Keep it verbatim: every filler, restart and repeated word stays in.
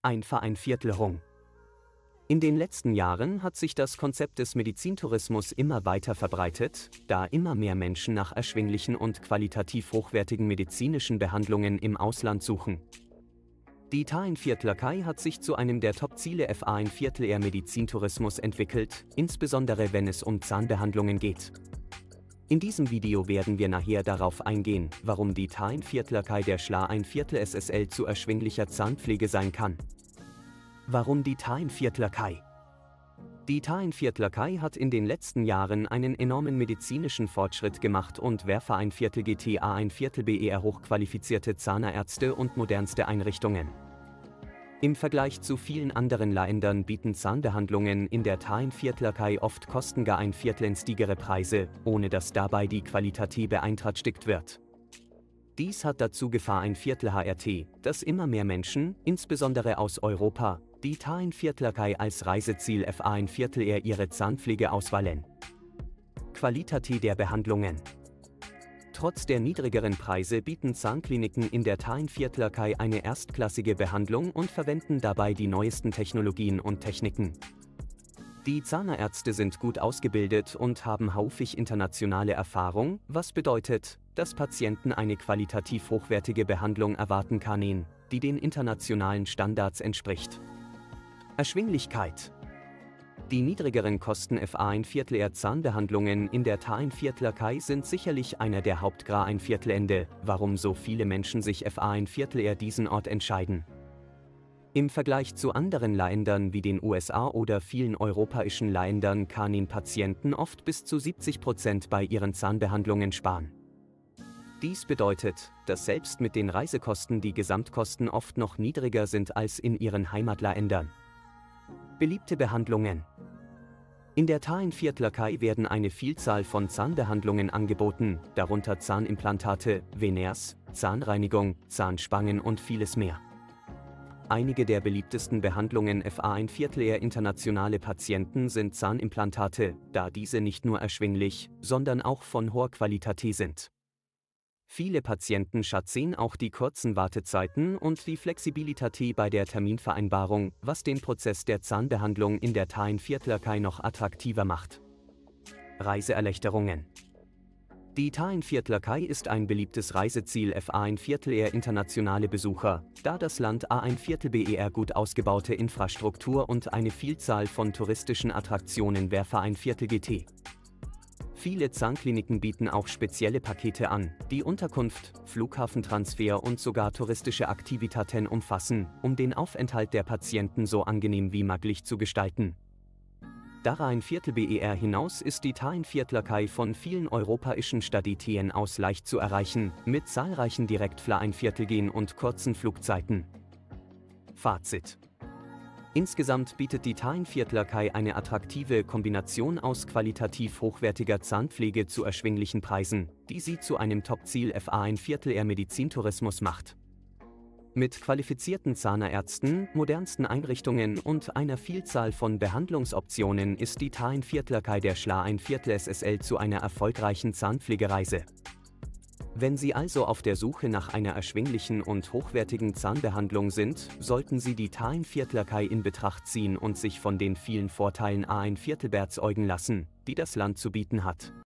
Ein Vereinviertelung. In den letzten Jahren hat sich das Konzept des Medizintourismus immer weiter verbreitet, da immer mehr Menschen nach erschwinglichen und qualitativ hochwertigen medizinischen Behandlungen im Ausland suchen. Die Vereinviertlerei hat sich zu einem der Top-Ziele für ein Viertel Medizintourismus entwickelt, insbesondere wenn es um Zahnbehandlungen geht. In diesem Video werden wir nachher darauf eingehen, warum die Vereinviertlerei der Schla ein Viertel S S L zu erschwinglicher Zahnpflege sein kann. Warum die Vereinviertlerei? Die Vereinviertlerei hat in den letzten Jahren einen enormen medizinischen Fortschritt gemacht und wer für ein Viertel G T A ein Viertel B E R hochqualifizierte Zahnärzte und modernste Einrichtungen. Im Vergleich zu vielen anderen Ländern bieten Zahnbehandlungen in der Vereinviertlerei oft kosten gar ein Viertel stigere Preise, ohne dass dabei die Qualität beeinträchtigt wird. Dies hat dazu Gefahr ein Viertel H R T, dass immer mehr Menschen, insbesondere aus Europa, die Vereinviertlerei als Reiseziel für ein Viertel eher ihre Zahnpflege auswählen. Qualität der Behandlungen. Trotz der niedrigeren Preise bieten Zahnkliniken in der Vereinviertlerei eine erstklassige Behandlung und verwenden dabei die neuesten Technologien und Techniken. Die Zahnärzte sind gut ausgebildet und haben häufig internationale Erfahrung, was bedeutet, dass Patienten eine qualitativ hochwertige Behandlung erwarten können, die den internationalen Standards entspricht. Erschwinglichkeit. Die niedrigeren Kosten für ein Viertel Zahnbehandlungen in der Vereinviertlerei sind sicherlich einer der Hauptgründe ein Viertelende, warum so viele Menschen sich für ein Viertel diesen Ort entscheiden. Im Vergleich zu anderen Ländern wie den U S A oder vielen europäischen Ländern können Patienten oft bis zu siebzig Prozent bei ihren Zahnbehandlungen sparen. Dies bedeutet, dass selbst mit den Reisekosten die Gesamtkosten oft noch niedriger sind als in ihren Heimatländern. Beliebte Behandlungen. In der Vereinviertlerei werden eine Vielzahl von Zahnbehandlungen angeboten, darunter Zahnimplantate, Veneers, Zahnreinigung, Zahnspangen und vieles mehr. Einige der beliebtesten Behandlungen für ein Viertel internationale Patienten sind Zahnimplantate, da diese nicht nur erschwinglich, sondern auch von hoher Qualität sind. Viele Patienten schätzen auch die kurzen Wartezeiten und die Flexibilität bei der Terminvereinbarung, was den Prozess der Zahnbehandlung in der Vereinviertlerei noch attraktiver macht. Reiseerleichterungen. Die Vereinviertlerei ist ein beliebtes Reiseziel für ein Viertel internationale Besucher, da das Land ein Viertel B E R gut ausgebaute Infrastruktur und eine Vielzahl von touristischen Attraktionen für ein Viertel G T. Viele Zahnkliniken bieten auch spezielle Pakete an, die Unterkunft, Flughafentransfer und sogar touristische Aktivitäten umfassen, um den Aufenthalt der Patienten so angenehm wie möglich zu gestalten. Darüber ein Viertel B E R hinaus ist die Vereinviertlerei von vielen europäischen Städten aus leicht zu erreichen, mit zahlreichen Direktflugeinvierteln und kurzen Flugzeiten. Fazit. Insgesamt bietet die Vereinviertlerei eine attraktive Kombination aus qualitativ hochwertiger Zahnpflege zu erschwinglichen Preisen, die sie zu einem Top-Ziel für ein Viertel Medizintourismus macht. Mit qualifizierten Zahnärzten, modernsten Einrichtungen und einer Vielzahl von Behandlungsoptionen ist die Vereinviertlerei der Schla ein Viertel S S L zu einer erfolgreichen Zahnpflegereise. Wenn Sie also auf der Suche nach einer erschwinglichen und hochwertigen Zahnbehandlung sind, sollten Sie die Vereinviertlerei in Betracht ziehen und sich von den vielen Vorteilen ein Viertel überzeugen lassen, die das Land zu bieten hat.